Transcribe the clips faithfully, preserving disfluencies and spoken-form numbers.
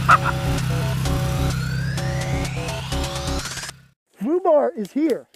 FUBAR is here.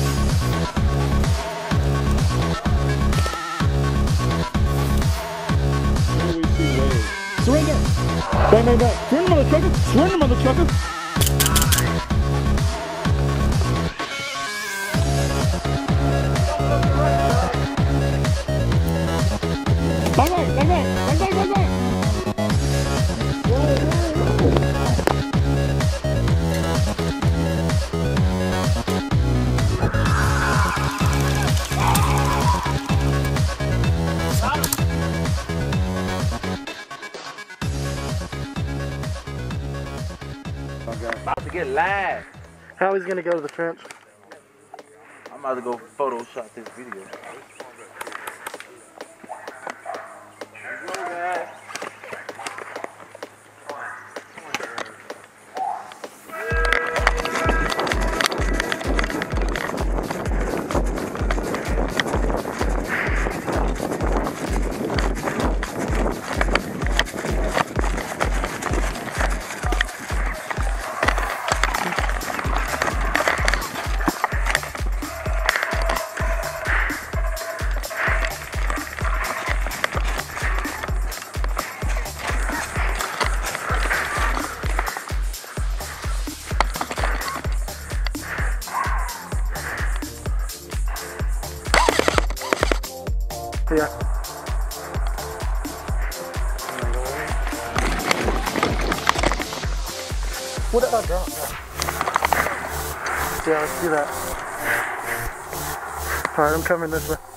Surrender! Bang, bang, bang! Surrender, motherfucker! Surrender, motherfucker! Bang, bang, bang, bang, bang, bang, bang, bang! About to get live. Howie's gonna go to the trench. I'm about to go Photoshop this video. Yeah. What did I drop? Yeah, let's do that. Alright, I'm coming this way.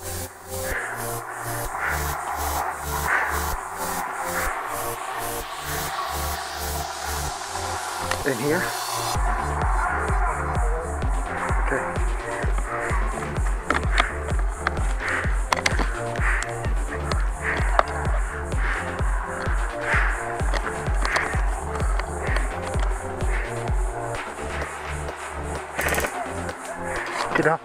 In here? Okay. Get up.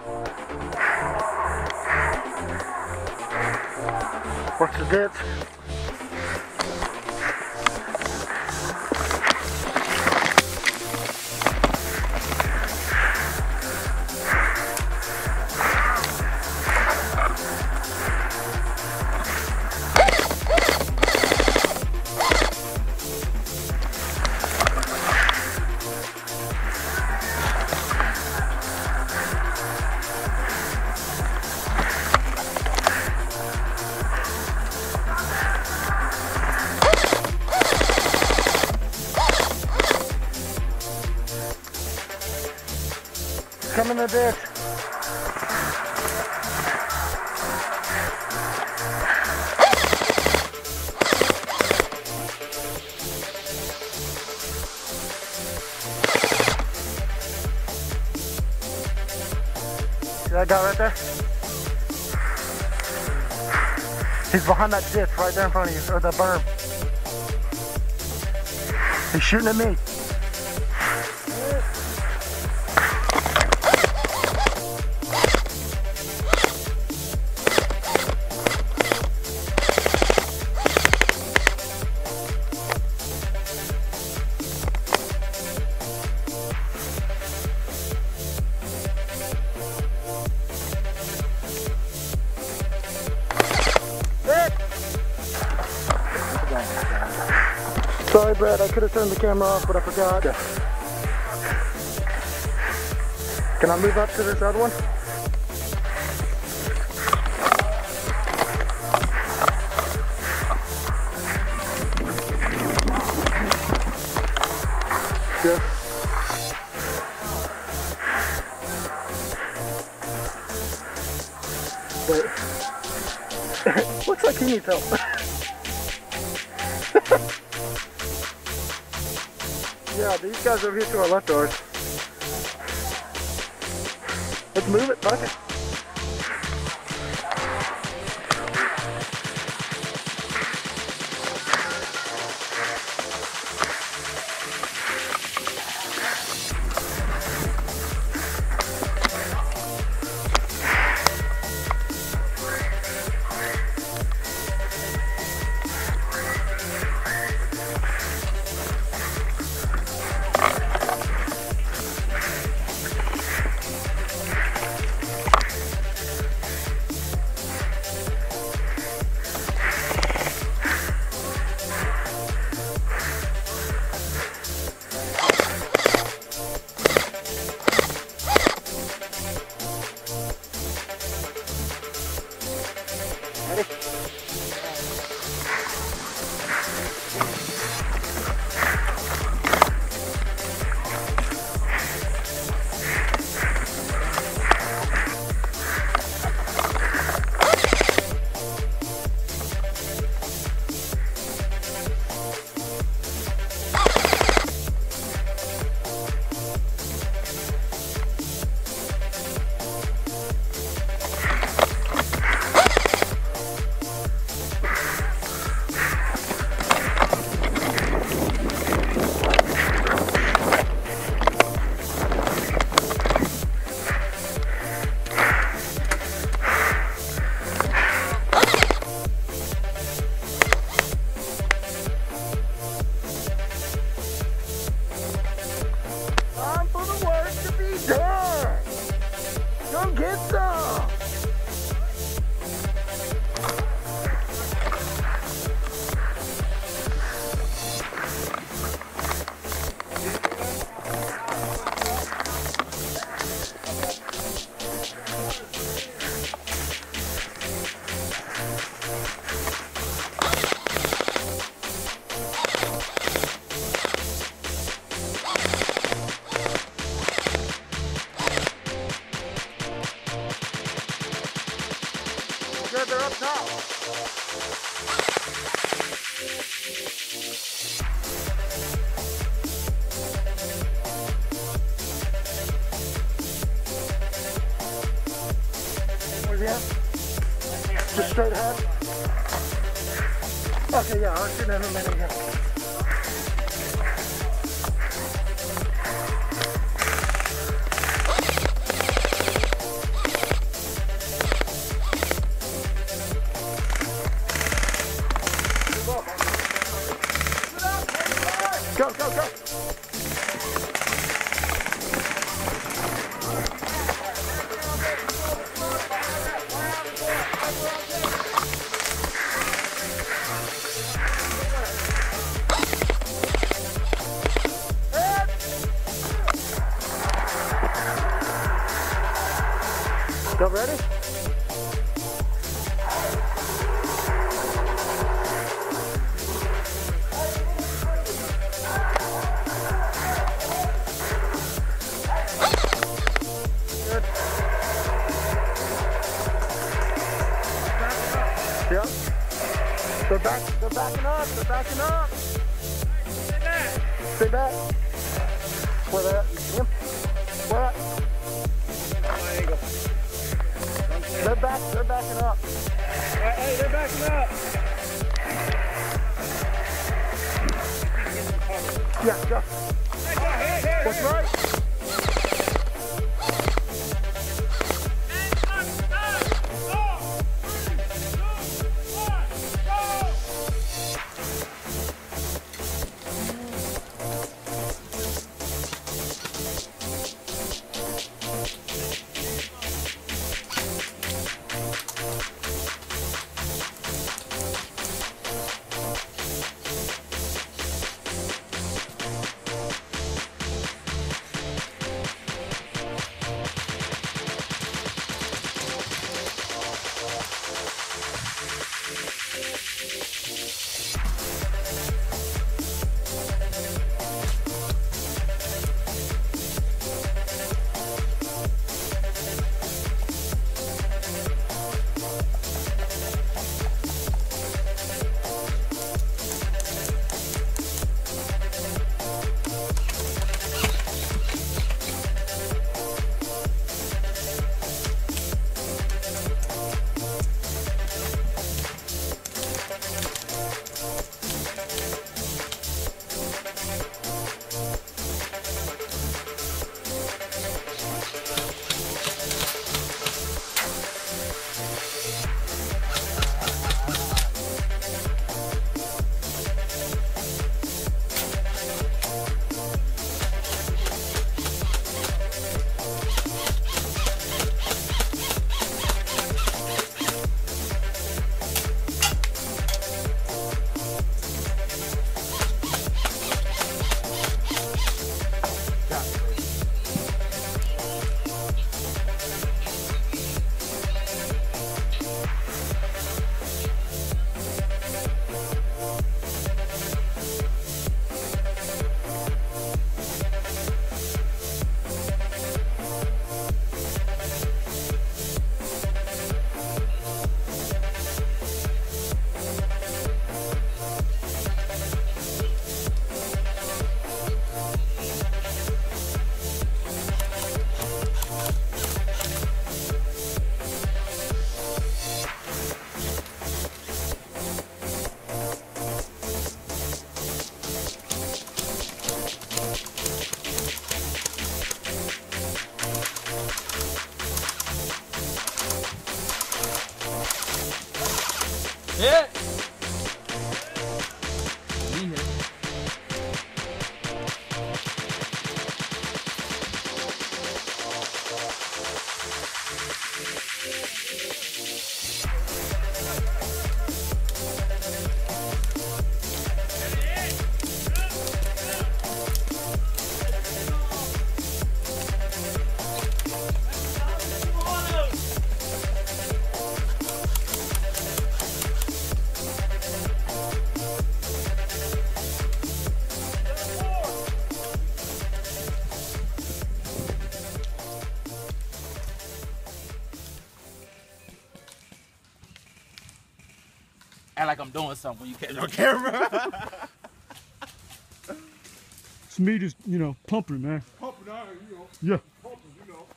Watch the dits. Come in the ditch. See that guy right there? He's behind that ditch right there in front of you, or the berm. He's shooting at me. Sorry, Brad, I could have turned the camera off, but I forgot. Yeah. Can I move up to this other one? Yeah. Wait. Looks like he needs help. Yeah, these guys over here to our left are. Let's move it, fuck it. Where's he at? Just straight ahead? Okay, yeah, I'll shoot him in a minute here. Go, go, go! Go, ready? Yeah. They're back. They're backing up. They're backing up. Stay back. Stay back. Where they at? You see him? Where at? They're back. They're backing up. Hey, they're backing up. Yeah, go. Hey, hey, What's right? Hit! Act like I'm doing something when you catch on camera. It's me just, you know, pumping, man. Pumping out, you know. Yeah. Pumping, you know.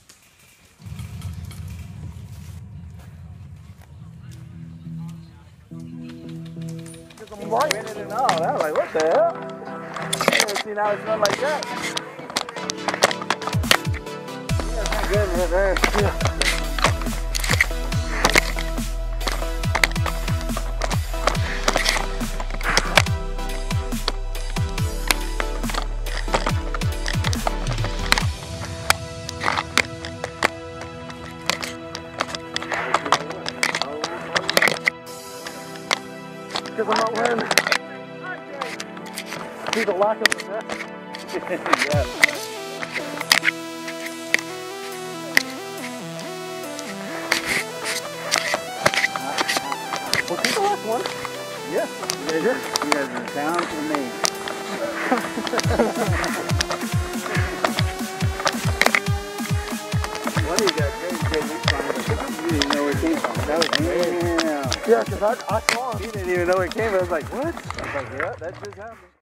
I'm right in it and all. I was like, what the hell? I never seen how it smelled like that. Yeah, that's good, man. man. Yeah. Because I'm not wearing see the lack of the vest. Yeah. Was he the last one? Yeah. You guys, you guys are down to me. One of you got great, great response. You didn't know where it came from. That was me. Yeah, because I, I saw him. He didn't even know where it came from. I was like, what? I was like, yeah, that just happened.